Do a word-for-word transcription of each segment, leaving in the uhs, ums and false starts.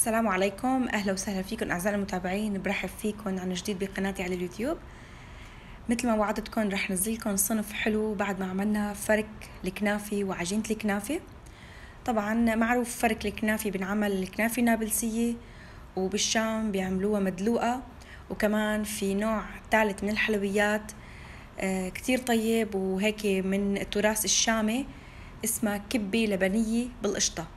السلام عليكم، أهلا وسهلا فيكم أعزائي المتابعين. برحب فيكم عن جديد بقناتي على اليوتيوب. مثل ما وعدتكم رح نزلكم صنف حلو بعد ما عملنا فرك الكنافة وعجينة الكنافة. طبعا معروف فرك الكنافة بنعمل الكنافة نابلسية، وبالشام بيعملوها مدلوقة، وكمان في نوع ثالث من الحلويات آه كتير طيب وهيك من التراث الشامي اسمها كبة لبنية بالقشطة.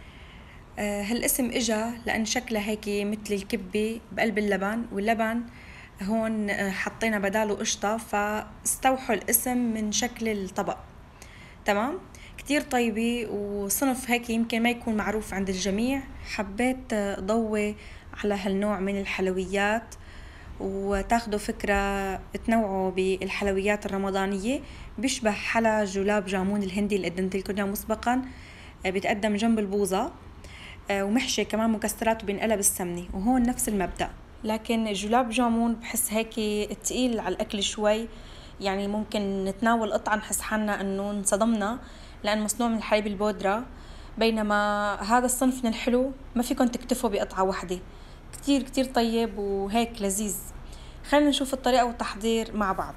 هالاسم اجا لان شكلها هيك مثل الكبة بقلب اللبن، واللبن هون حطينا بداله قشطة فاستوحوا الاسم من شكل الطبق. تمام، كتير طيبة وصنف هيك يمكن ما يكون معروف عند الجميع. حبيت ضوي على هالنوع من الحلويات وتاخدوا فكرة تنوعوا بالحلويات الرمضانية. بيشبه حلا جلاب جامون الهندي اللي قدمت لكم اياه مسبقا، بيتقدم جنب البوظة ومحشي كمان مكسرات وبينقلب السمنة، وهون نفس المبدأ. لكن جلاب جامون بحس هيك تقيل على الأكل شوي، يعني ممكن نتناول قطعة نحس حالنا أنه انصدمنا لأن مصنوع من الحليب البودرة، بينما هذا الصنف من الحلو ما فيكن تكتفوا بقطعة واحدة. كتير كتير طيب وهيك لذيذ. خلينا نشوف الطريقة والتحضير مع بعض.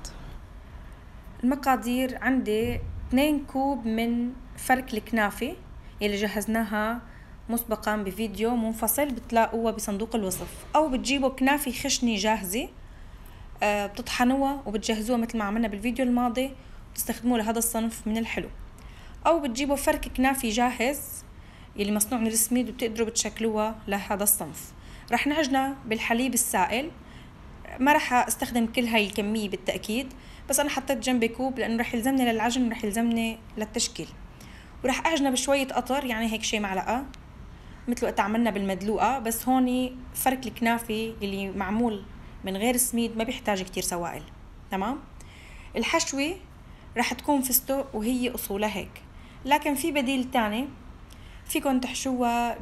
المقادير عندي اثنين كوب من فرك الكنافة يلي جهزناها مسبقا بفيديو منفصل بتلاقوها بصندوق الوصف، او بتجيبوا كنافة خشنة جاهزة أه بتطحنوها وبتجهزوها مثل ما عملنا بالفيديو الماضي وتستخدموه لهذا الصنف من الحلو، او بتجيبوا فرك كنافة جاهز يلي مصنوع من السميد وبتقدروا بتشكلوها لهذا الصنف. رح نعجنها بالحليب السائل، ما رح استخدم كل هاي الكمية بالتأكيد، بس انا حطيت جنبي كوب لانه رح يلزمني للعجن ورح يلزمني للتشكيل. ورح اعجنها بشوية قطر، يعني هيك شي معلقة مثل وقت عملنا بالمدلوقة، بس هوني فرك الكنافة اللي معمول من غير سميد ما بيحتاج كتير سوائل. تمام، الحشوة رح تكون فستق وهي أصولها هيك، لكن في بديل تاني فيكن تحشوها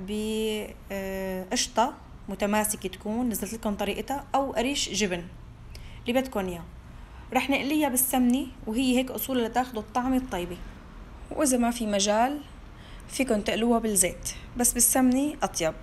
بقشطة متماسكة تكون نزلت لكم طريقتها، أو قريش جبن اللي بدكن إياه. رح نقليها بالسمنة وهي هيك أصولها لتاخدوا الطعم الطيبة، وإذا ما في مجال فيكن تقلوها بالزيت، بس بالسمنة أطيب.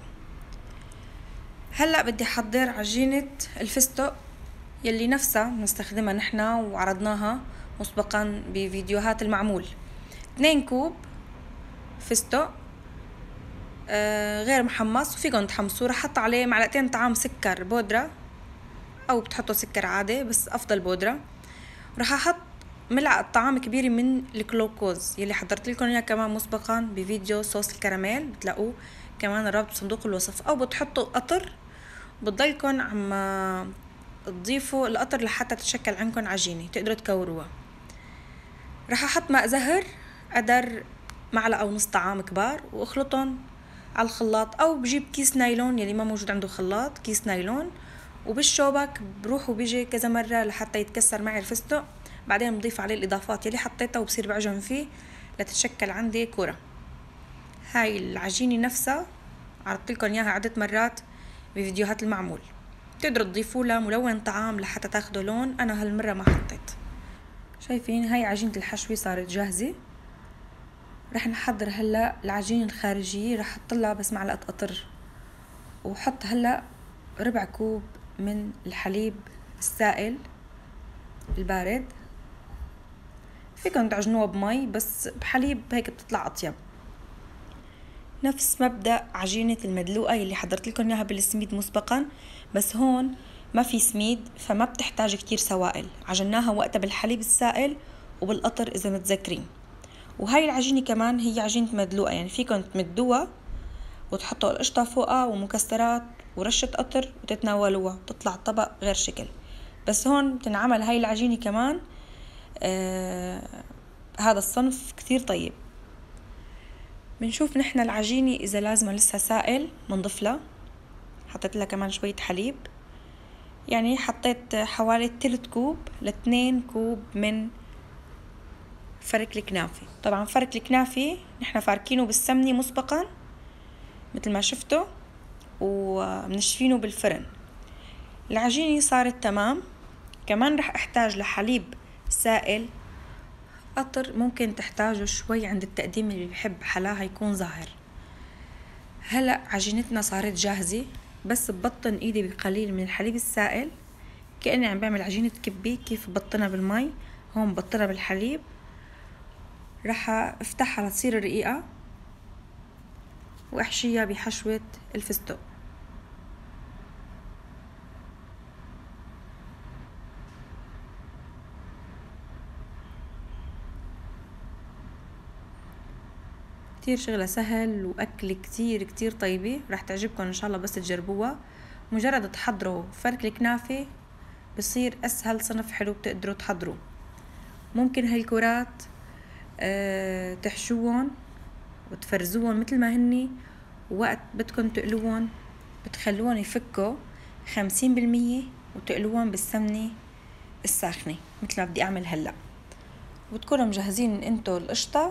هلأ بدي أحضر عجينة الفستق يلي نفسها نستخدمها نحنا وعرضناها مسبقا بفيديوهات المعمول. اثنين كوب فستق آه غير محمص، وفيكن تحمصوه. رح حط عليه معلقتين طعام سكر بودرة، أو بتحطوا سكر عادي بس أفضل بودرة. رح أحط ملعقة طعام كبيرة من الجلوكوز يلي حضرت لكم اياه كمان مسبقا بفيديو صوص الكراميل، بتلاقوه كمان الرابط بصندوق الوصف. او بتحطوا قطر، بتضلكن عم تضيفوا القطر لحتى تتشكل عندكم عجينة تقدروا تكوروها. رح احط ماء زهر قدر معلقة ونص طعام كبار واخلطهم على الخلاط، او بجيب كيس نايلون يلي ما موجود عنده خلاط، كيس نايلون، وبالشوبك بروح وبيجي كذا مرة لحتى يتكسر معي الفستق. بعدين بضيف عليه الإضافات يلي حطيتها وبصير بعجن فيه لتتشكل عندي كرة. هاي العجينة نفسها عرضت لكم إياها عدة مرات بفيديوهات المعمول، تقدروا تضيفوا لها ملون طعام لحتى تاخدوا لون. أنا هالمرة ما حطيت. شايفين هاي عجينة الحشوة صارت جاهزة. رح نحضر هلأ العجينة الخارجية، رح أحطلها بس معلقة قطر، وحط هلأ ربع كوب من الحليب السائل البارد. فيكن تعجنوها بمي بس بحليب هيك بتطلع أطيب. نفس مبدأ عجينة المدلوقة يلي حضرت لكم إياها بالسميد مسبقا، بس هون ما في سميد فما بتحتاج كتير سوائل. عجناها وقتها بالحليب السائل وبالقطر إذا متذكرين. وهاي العجينة كمان هي عجينة مدلوقة، يعني فيكن تمدوها وتحطوا القشطة فوقها ومكسرات ورشة قطر وتتناولوها تطلع طبق غير شكل. بس هون بتنعمل هاي العجينة كمان آه هذا الصنف كتير طيب. بنشوف نحنا العجينة إذا لازمة لسه سائل بنضيف لها. حطيت لها كمان شوية حليب، يعني حطيت حوالي تلت كوب لاثنين كوب من فرك الكنافة. طبعا فرك الكنافة نحنا فاركينه بالسمنة مسبقا مثل ما شفتوا، ومنشفينه بالفرن. العجينة صارت تمام. كمان رح احتاج لحليب سائل، قطر ممكن تحتاجه شوي عند التقديم اللي بيحب حلاها يكون ظاهر. هلأ عجينتنا صارت جاهزة، بس ببطن ايدي بقليل من الحليب السائل كأني عم بعمل عجينة كبة. كيف ببطنها بالمي هون ببطنها بالحليب. رح افتحها لتصير رقيقة واحشيها بحشوة الفستق. كتير شغلة سهل وأكل كتير كتير طيبة، رح تعجبكم إن شاء الله بس تجربوها. مجرد تحضروا فرك الكنافة بصير أسهل صنف حلو بتقدروا تحضروا. ممكن هالكرات أه تحشوهم وتفرزوهم مثل ما هني، ووقت بدكم تقلوهم بتخلوهم يفكوا خمسين بالمية وتقلوهم بالسمنة الساخنة مثل ما بدي أعمل هلأ. وتكونوا مجهزين انتو القشطة،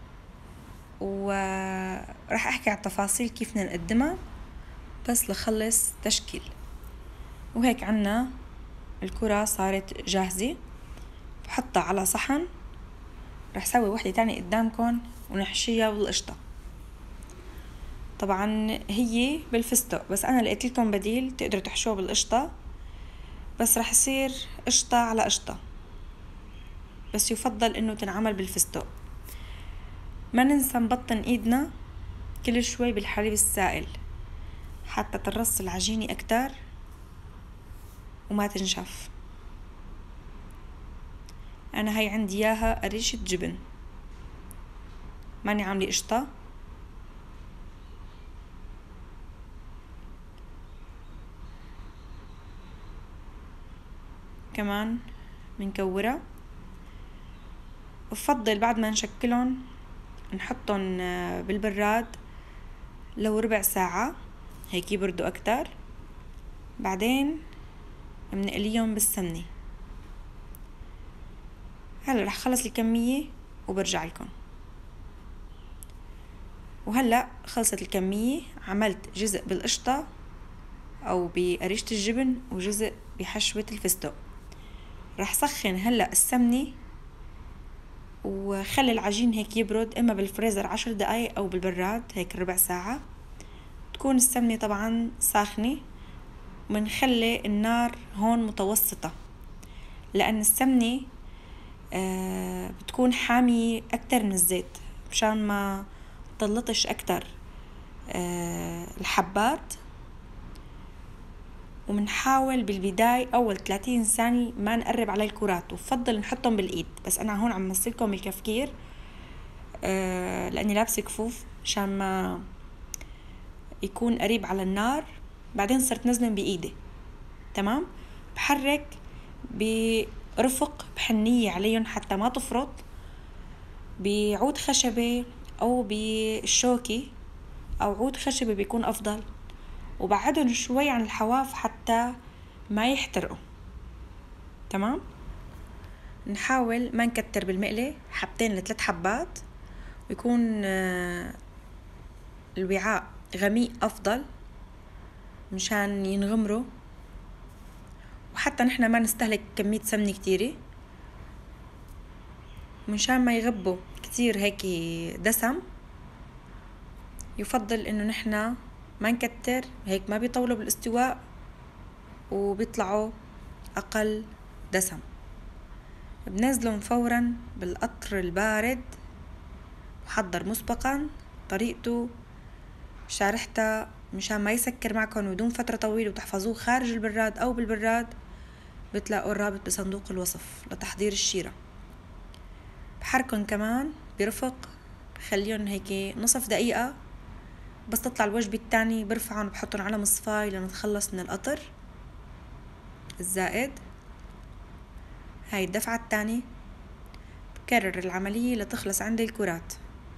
وراح أحكي على التفاصيل كيف بدنا نقدمها بس لخلص تشكيل. وهيك عنا الكرة صارت جاهزة، بحطها على صحن. رح سوي وحدة تانية قدامكم ونحشيها بالقشطة. طبعا هي بالفستق، بس أنا لقيت لكم بديل تقدروا تحشوها بالقشطة، بس رح يصير قشطة على قشطة، بس يفضل إنه تنعمل بالفستق. ما ننسى نبطن إيدنا كل شوي بالحليب السائل حتى ترص العجينة أكتر وما تنشف. أنا هاي عندي إياها قريشة جبن، ماني عاملة قشطة. كمان منكورة. بفضل بعد ما نشكلهم نحطهم بالبراد لو ربع ساعة هيك يبردوا أكتر، بعدين بنقليهم بالسمنة. هلا رح خلص الكمية وبرجع لكم. وهلأ خلصت الكمية، عملت جزء بالقشطة أو بقريشة الجبن وجزء بحشوة الفستق. رح سخن هلأ السمنة وخلي العجين هيك يبرد، إما بالفريزر عشر دقايق أو بالبراد هيك ربع ساعة. تكون السمنة طبعا ساخنة، ومنخلي النار هون متوسطة لأن السمنة آه بتكون حامية أكتر من الزيت مشان ما تطلطش أكتر آه الحبات. ومنحاول بالبداية أول ثلاثين ثانية ما نقرب على الكرات، وفضل نحطهم بالإيد، بس أنا هون عم مسلكم الكفكير آه لأني لابسة كفوف مشان ما يكون قريب على النار. بعدين صرت نزلهم بإيدي. تمام. بحرك برفق بحنية عليهم حتى ما تفرط، بعود خشبة أو بالشوكي أو عود خشبة بيكون أفضل، وبعدهم شوي عن الحواف حتى ما يحترقوا. تمام. نحاول ما نكتر بالمقلة، حبتين لثلاث حبات، ويكون الوعاء غميق أفضل مشان ينغمروا، وحتى نحنا ما نستهلك كمية سمنة كتيرة مشان ما يغبوا كتير هيك دسم. يفضل إنه نحنا ما نكتر هيك، ما بيطولوا بالاستواء وبيطلعوا أقل دسم. بنزلهم فورا بالقطر البارد محضر مسبقا، طريقته شارحتها مشان ما يسكر معكم بدون فترة طويلة، وتحفظوه خارج البراد أو بالبراد. بتلاقوا الرابط بصندوق الوصف لتحضير الشيرة. بحركن كمان برفق، بخليهم هيك نصف دقيقة، بس تطلع الوجبة الثانية برفعهم وبحطهم على مصفاي لنتخلص من القطر الزائد. هاي الدفعة الثانية. بكرر العملية لتخلص عندي الكرات.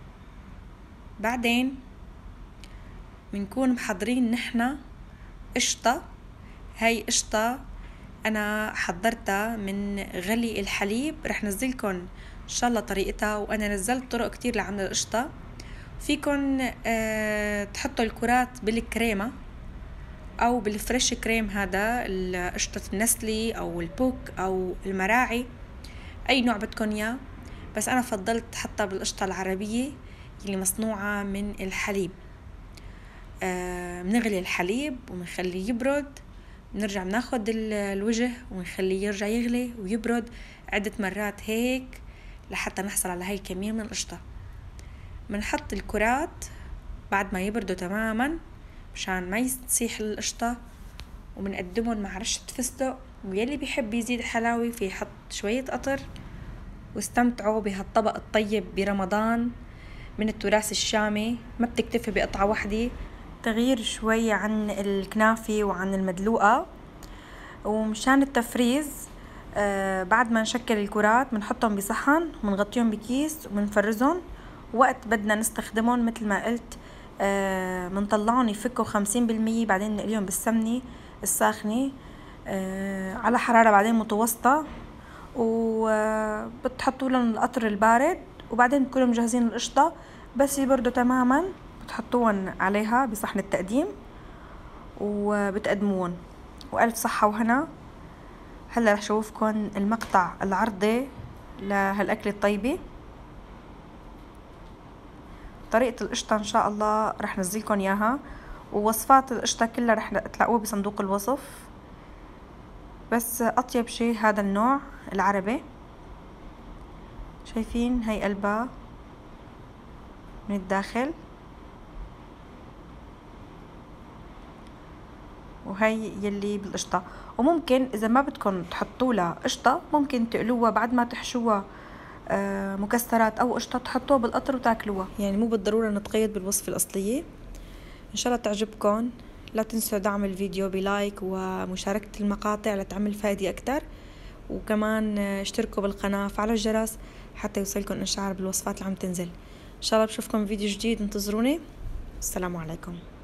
بعدين بنكون محضرين نحنا قشطة. هاي قشطة أنا حضرتها من غلي الحليب، رح نزلكن إن شاء الله طريقتها، وأنا نزلت طرق كتير لعمل القشطة. فيكن أه تحطوا الكرات بالكريمة أو بالفريش كريم، هذا قشطة النسلي أو البوك أو المراعي، أي نوع بدكن إياه، بس أنا فضلت حطها بالقشطة العربية اللي مصنوعة من الحليب. آه بنغلي الحليب وبنخليه يبرد، بنرجع بناخد الوجه ونخليه يرجع يغلي ويبرد عدة مرات هيك لحتى نحصل على هاي الكمية من القشطة. بنحط الكرات بعد ما يبردوا تماما مشان ما يسيح القشطة، وبنقدمهم مع رشة فستق، ويلي بيحب يزيد حلاوة في يحط شوية قطر. واستمتعوا بهالطبق الطيب برمضان من التراث الشامي، ما بتكتفي بقطعة واحدة، تغيير شوي عن الكنافة وعن المدلوقة. ومشان التفريز آه بعد ما نشكل الكرات بنحطهم بصحن وبنغطيهم بكيس وبنفرزهم، وقت بدنا نستخدمهم مثل ما قلت آه بنطلعهم يفكوا خمسين بالمية، بعدين نقليهم بالسمنة الساخنة آه على حرارة بعدين متوسطة، وبتحطوا لهم القطر البارد، وبعدين بتكونوا مجهزين القشطة بس يبردوا تماما بتحطوهم عليها بصحن التقديم وبتقدموهم. وألف صحة وهنا. هلا رح شوفكن المقطع العرضي لهالأكلة الطيبة. طريقة القشطة إن شاء الله رح نزلكن إياها، ووصفات القشطة كلها رح تلاقوها بصندوق الوصف. بس أطيب شي هذا النوع العربي. شايفين هاي قلبها من الداخل، وهي يلي بالقشطة. وممكن إذا ما بدكم تحطوا لها قشطة ممكن تقلوها بعد ما تحشوها آه مكسرات أو قشطة، تحطوها بالقطر وتاكلوها، يعني مو بالضرورة نتقيد بالوصفة الأصلية. إن شاء الله تعجبكم. لا تنسوا دعم الفيديو بلايك ومشاركة المقاطع لتعمل فائدة أكتر، وكمان اشتركوا بالقناة وفعلوا الجرس حتى يوصلكم إشعار بالوصفات اللي عم تنزل. إن شاء الله بشوفكم فيديو جديد، انتظروني. السلام عليكم.